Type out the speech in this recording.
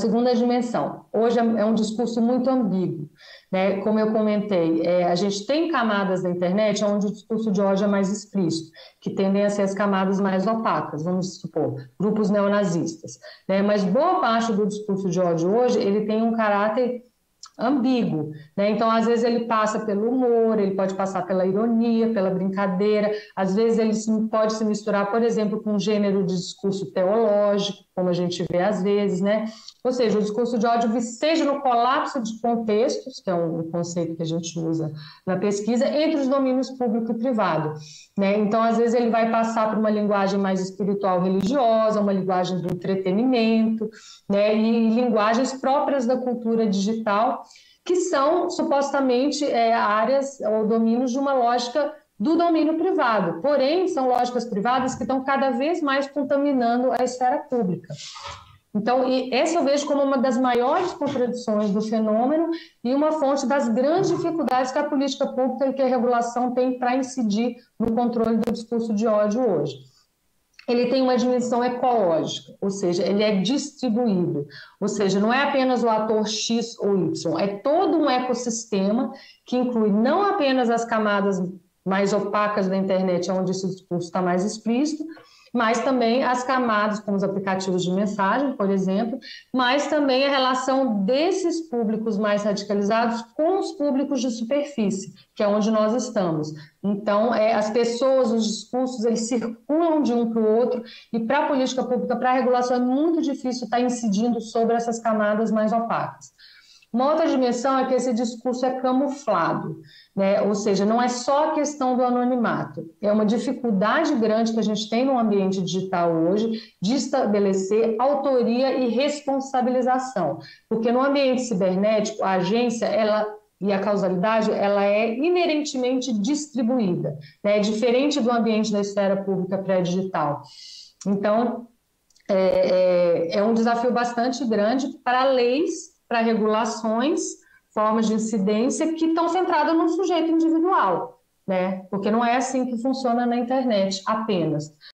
Segunda dimensão, hoje é um discurso muito ambíguo, né? Como eu comentei, a gente tem camadas da internet onde o discurso de ódio é mais explícito, que tendem a ser as camadas mais opacas, vamos supor, grupos neonazistas, né? Mas boa parte do discurso de ódio hoje, ele tem um caráter ambíguo, né? Então, às vezes ele passa pelo humor, ele pode passar pela ironia, pela brincadeira, às vezes ele pode se misturar, por exemplo, com um gênero de discurso teológico, como a gente vê às vezes, né? Ou seja, o discurso de ódio seja no colapso de contextos, que é um conceito que a gente usa na pesquisa, entre os domínios público e privado, né? Então, às vezes ele vai passar por uma linguagem mais espiritual religiosa, uma linguagem do entretenimento, né? E linguagens próprias da cultura digital, que são supostamente áreas ou domínios de uma lógica do domínio privado, porém são lógicas privadas que estão cada vez mais contaminando a esfera pública. Então, essa eu vejo como uma das maiores contradições do fenômeno e uma fonte das grandes dificuldades que a política pública e que a regulação tem para incidir no controle do discurso de ódio hoje. Ele tem uma dimensão ecológica, ou seja, ele é distribuído, ou seja, não é apenas o ator X ou Y, é todo um ecossistema que inclui não apenas as camadas mais opacas da internet, onde esse discurso está mais explícito, mas também as camadas, como os aplicativos de mensagem, por exemplo, mas também a relação desses públicos mais radicalizados com os públicos de superfície, que é onde nós estamos. Então, as pessoas, os discursos, eles circulam de um para o outro, e para a política pública, para a regulação, é muito difícil estar incidindo sobre essas camadas mais opacas. Uma outra dimensão é que esse discurso é camuflado, né? Ou seja, não é só a questão do anonimato, é uma dificuldade grande que a gente tem no ambiente digital hoje de estabelecer autoria e responsabilização, porque no ambiente cibernético, a agência, e a causalidade, ela é inerentemente distribuída, né? É diferente do ambiente da esfera pública pré-digital. Então, é um desafio bastante grande para leis, para regulações, formas de incidência que estão centradas no sujeito individual, né? Porque não é assim que funciona na internet apenas.